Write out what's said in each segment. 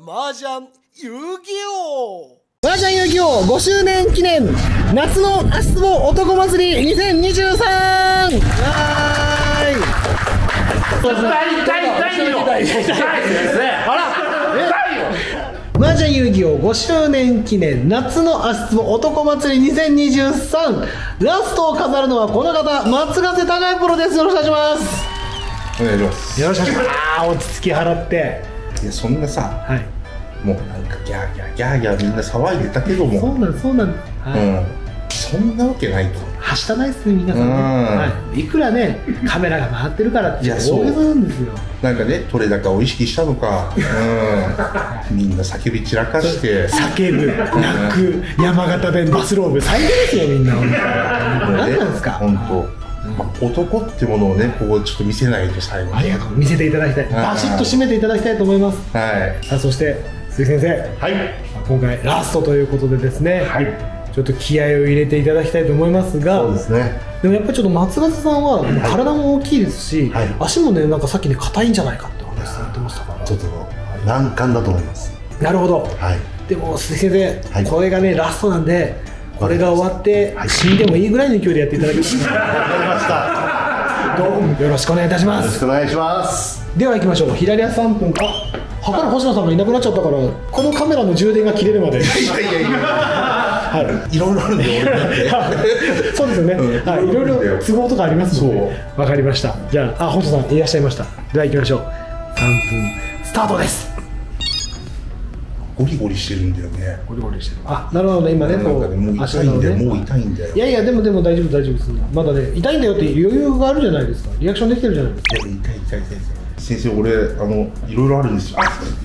麻雀遊戯王麻雀遊戯王5周年記念夏の足つぼ男祭り2023。はーい。麻雀遊戯王5周年記念夏の足つぼ男祭り2023、ラストを飾るのはこの方、松ヶ瀬孝也プロです。よろしくお願いします。 お願いします。 よろしくお願いします。落ち着き払って。 いや、そんなさ、 はい、 もうなんかギャーギャーギャーギャーみんな騒いでたけども、 そうなんです、そうなんです、はい、うん、 そんなわけないと。 はしたないですね、皆さんね、はい、いくらねカメラが回ってるからって大げさなんですよ。 なんかね、取れ高を意識したのか、みんな叫び散らかして叫ぶ、泣く、山形弁バスローブ最高ですよ、みんな。何なんですか本当。男ってものをね、ここちょっと見せないと最後に。 ありがとう、見せていただきたい。バシッと締めていただきたいと思います。 はい。 そして鈴木先生、 はい、 今回ラストということでですね、 はい、 ちょっと気合を入れていただきたいと思いますが、 そうですね。 でもやっぱりちょっと松ヶ瀬さんは体も大きいですし、はい、足もね、なんかさっきね硬いんじゃないかってお話されてましたから、 ちょっと難関だと思います。 なるほど。 はい。 でも鈴木先生、 はい、 これがねラストなんで、これが終わって死んでもいいぐらいの勢いでやっていただきます。わかりました。どうもよろしくお願いいたします。 よろしくお願いします。 では行きましょう。左足3分。測る星野さんがいなくなっちゃったから、このカメラの充電が切れるまで。いやはい、 いろいろあるんで俺なんて。 そうですよね。はい、いろいろ都合とかありますので。わかりました。じゃあ、星野さんいらっしゃいました。では行きましょう。3分スタートです。 ゴリゴリしてるんだよね。 ゴリゴリしてる。あ、なるほどね。今ね、 もう痛いんだよ。もう痛いんだよ。 いやいや、でも大丈夫大丈夫です。まだね、痛いんだよって余裕があるじゃないですか。リアクションできてるじゃないですか。 いや、痛い。先生、俺いろいろあるんですよ。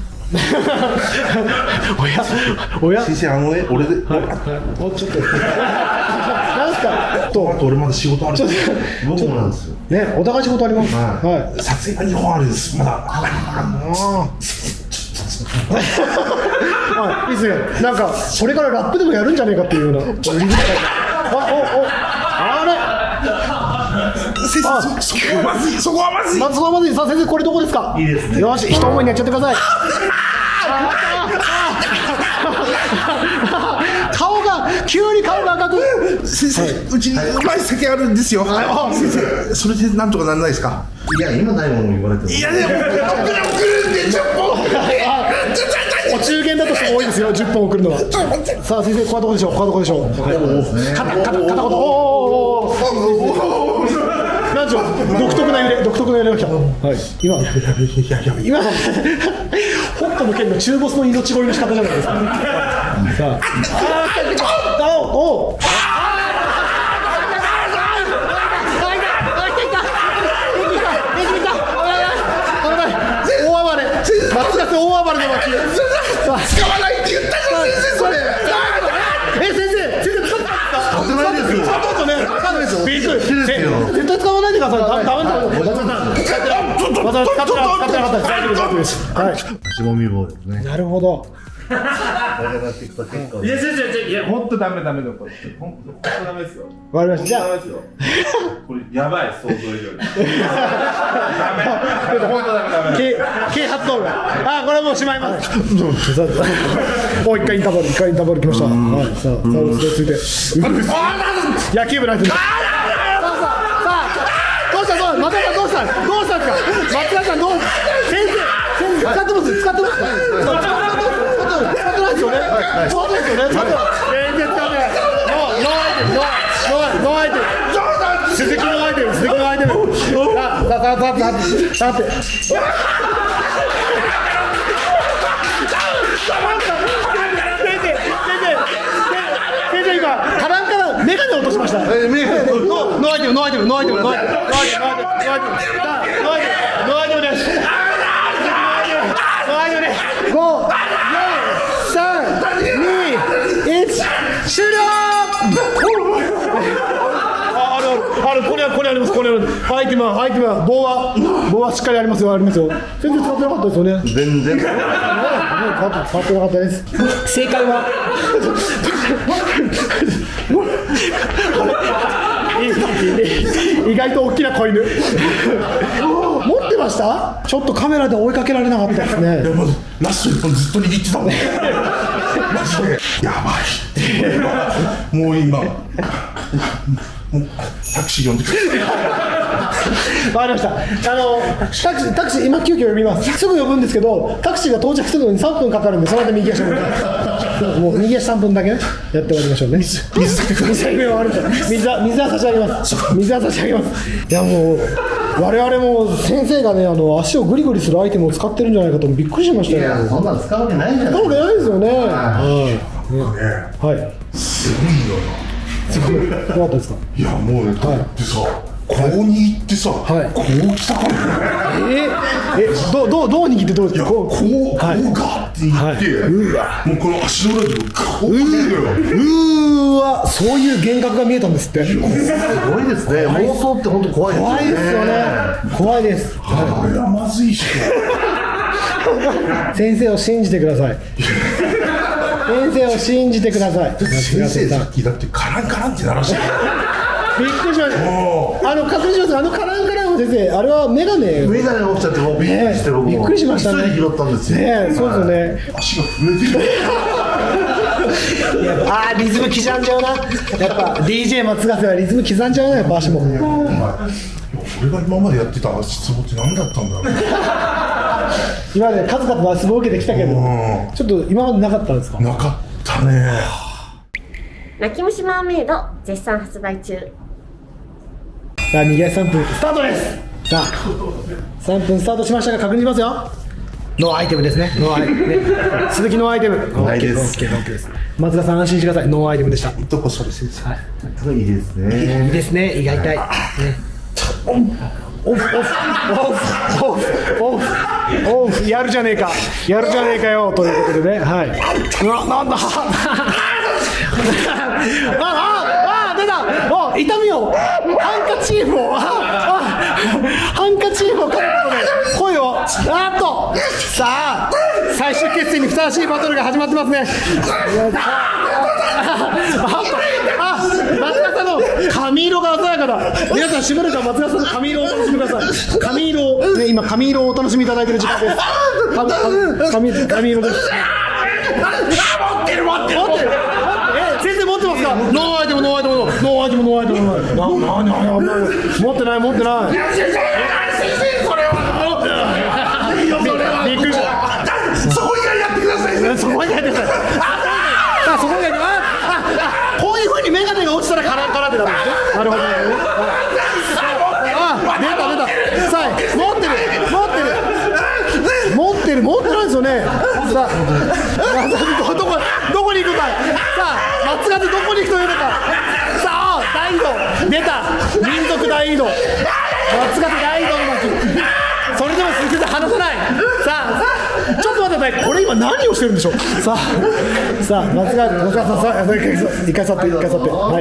おや先生、俺で、 おちょっとなんすか。 あと俺まだ仕事ある。 僕もなんですよね。お互い仕事あります。 はい。撮影が2本あるんです。まだ。 いいですね。なんかこれからラップでもやるんじゃねえかっていうような。あれ。 先生、そこはまずい。 さあ先生、これどこですか。 いいですね。 よし、一思いにやっちゃってください。急に顔が赤く。 先生、うちにうまい酒あるんですよ。先生、それでなんとかならないですか。 いや、今ないもの言われても。 いや、でも送るんで10本。 お中元だとしても多いですよ、10本送るのは。さあ先生、ここはどこでしょう。片言。なんでしょう、独特な揺れが来た。はい、今北斗の拳の中ボスの命乞いの仕方じゃないですか。さあ、お大暴れ、松ヶ瀬大暴れの巻。 使わないって言ったじゃん、先生、それ。 先生使ってないですよ。使絶対使わないでください。ダメだ。また使ってなかったです。はい。 足もみ棒ですね。 なるほど。 いや本当ダメだこれ。本当ダメですよ。 わかりました。じゃあこれやばい、想像以上に。ダメ。本当ダメ。 啓発動画。あ、これはもうしまいます。もう一回インターバル来ました。はい。さあ落ち着いて。野球部なんて。さあどうした松田さん、どうしたんですか。松田さん、先生使ってます。使ってないですよね。そうですよね。全然使ってない。ノーアイテム。鈴木のアイテム。さて。先生、今カランからメガネ落としました。ノーアイテムです。5、4、3、2、1、終了。これあります。アイテムは棒はしっかりありますよ。全然使ってなかったですよね。 全然使ってなかったです。正解は意外と大きな子犬持ってました？ちょっとカメラで追いかけられなかったですね。 いやまずラスト1本ずっと握ってたもんマジでやばいもう今もうタクシー呼んでくれわかりました。タクシー今急遽呼びます。すぐ呼ぶんですけど、タクシーが到着するのに3分かかるんで、その間右足をもう右足3分だけねやって終わりましょうね。水は差し上げます。水は差し上げます。いやもう我々も先生がね足をグリグリするアイテムを使ってるんじゃないかとびっくりしましたよ。 いやそんなの使うわけないじゃない使うわけないですよね。はい。 すごいよすごかったですか？ ないやもうねだってさこう握ってさこう来たからどう握ってどうですか？こうガッていってもうこの足の裏でこう来るんだよそういう幻覚が見えたんですって。 すごいですね。妄想って本当怖いですね。 怖いですよね。怖いです。 これはまずいし先生を信じてください。先生を信じてください。 先生さっきだってカランカランって鳴らしてびっくりしました。確認します。カランカランの先生、あれはメガネメガネが落ちちゃってもうびっくりして僕もびっくりしましたね。 急いで拾ったんですよ。 そうですよね。 足が震えてるリズム刻んじゃうな。やっぱ DJ 松ヶ瀬はリズム刻んじゃうな、やっぱ足も。 俺が今までやってた足つぼって何だったんだろう今まで数々の足つぼを受けてきたけど、ちょっと今までなかったんですか？ なかったね。 泣き虫マーメイド絶賛発売中。 さあ右足3分スタートです。さあ3分スタートしましたが確認しますよ。ノーアイテムですね。ノーアイテム、鈴木ノーアイテム。 ないです。 OK です。松田さん安心してください。ノーアイテムでした。 どこそれ先生。 いいですね。 いいですね。胃が痛い。オフオフやるじゃねえかよということでね。はい。なんだ。出た。痛みをハンカチーフをかむことで声をさあ最終決戦にふさわしいバトルが始まってますね。松田さんの髪色が鮮やかだ。皆さんしばらくは松田さんの髪色をお楽しみください。髪色をね、今髪色をお楽しみいただいている時間です。髪色です。持ってる先生持ってますか？ノーアイテム持ってないびっくりした。 そこ以外やってください。 そこ以外やってください。こういう風にメガネが落ちたらカランカランってなるんですね。なるほどね。出た。さあ持ってないですよね。さあどこに行くか。さあ松ヶ瀬どこに行くというのか。さあ大移動出た。民族大移動。松ヶ瀬大移動の巻。それでも鈴木さん離さない。さあちょっと待ってください。これ今何をしてるんでしょう。さあ松ヶ瀬さん一回去って。はい。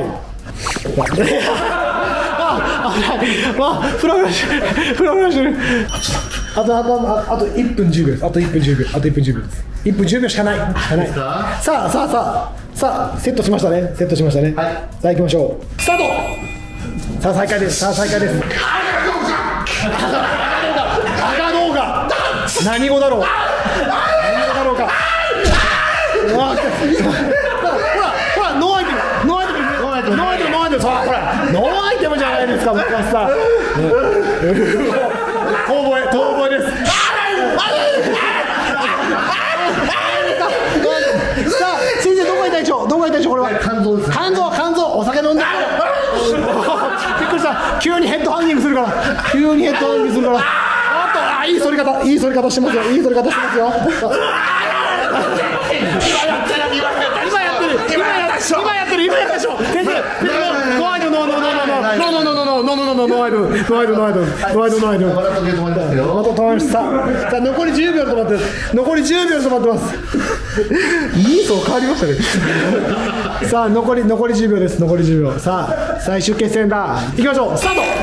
フラフラしてる。あと1分10秒です。あと1分10秒です。1分10秒しかない。さあセットしましたね。はい、さあ行きましょう。スタート。さあ再開です。赤動画。何語だろうか。ほらノーアイテム。さあほらノーアイテムじゃないですか松田さん。遠吠えです。さあ先生どこが痛いでしょう。これは肝臓です。肝臓お酒飲んでる。びっくりした。急にヘッドハンギングするから。いい反り方してますよ。今やってるでしょ。先生ノーアイテムノーまた止まりました。さあ残り10秒と待ってます。いいそう変わりましたね。さあ残り10秒です。さあ最終決戦だ。いきましょう。スタート。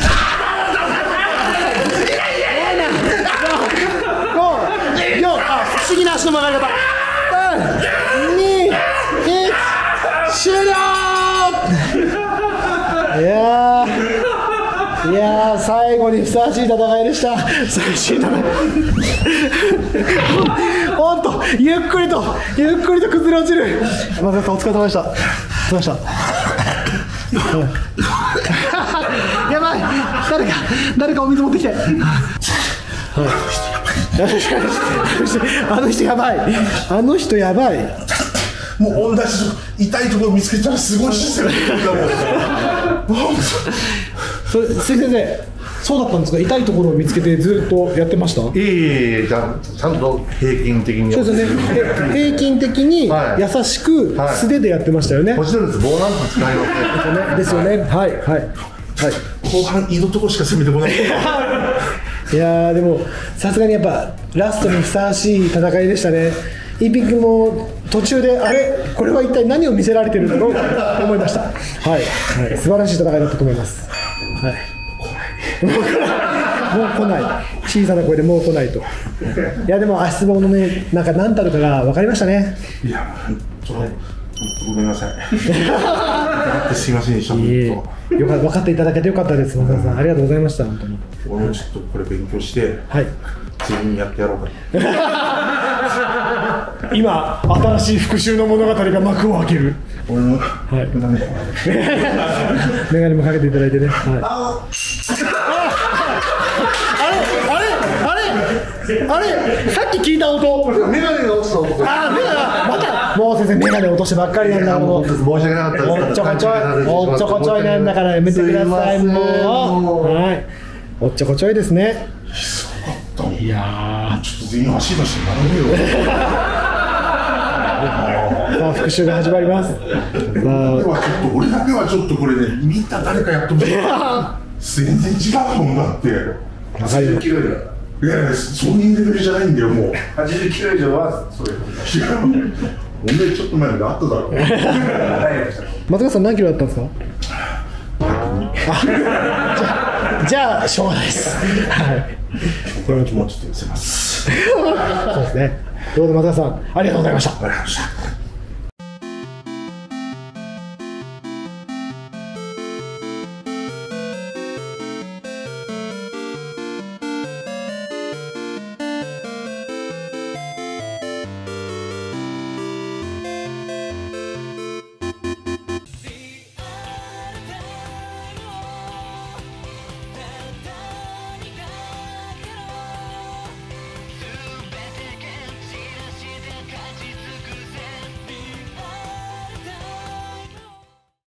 不思議な足の曲がり方。3、2、1終了。 いやー、最後にふさわしい戦いでした。ふさわしい戦い。ほんと、ゆっくりと崩れ落ちる。松田さん、お疲れ様でした。お疲れ様でした。やばい、誰かお水持ってきて。あの人やばい。 もう同じ痛いところ見つけたらすごいシステムだもん。 それ、先生、そうだったんですか。痛いところを見つけてずっとやってました。 ちゃんと平均的に。 そうですよね。平均的に優しく素手でやってましたよね。 もちろんです。棒なんか使いますね。 ですよね。はい。 後半井戸とこしか攻めてこない。 いやー、でもさすがにやっぱラストにふさわしい戦いでしたね。イーピン君も途中でこれは一体何を見せられてるんだろうと思いました。はい、素晴らしい戦いだったと思います。はい。もう来ない。小さな声でもう来ないと。いやでも足つぼのね、なんたるかが分かりましたね。 いや、ごめんなさい。すいませんでした。 よかった、分かっていただけてよかったです。松田さん、ありがとうございました。本当に。 俺もちょっとこれ勉強して、 はい。 全員やってやろうかな。 今、新しい復讐の物語が幕を開ける。 俺も、 メガネもかけていただいてね。あれさっき聞いた音。 メガネが落ちた音。 メガネまたもう先生メガネ落としてばっかりなんだ。もう申し訳なかったです。 おっちょこちょいなんだからやめてください。もうはい、おっちょこちょいですね。いやちょっと全員足出して並べよ。 さあ復習が始まります。 俺だけはちょっとこれね、みんな誰かやってほしい。全然違うもんだって。 80キロ以上。 いやいや、そういうレベルじゃないんだよ、もう。 80キロ以上はそれ。 違う。おめえちょっと前まであっただろ。 松川さん何キロだったんですか。じゃあしょうがないです。はい。 これはもうちょっと寄せます。 そうですね。どうぞ松川さん、ありがとうございました。 ありがとうございました。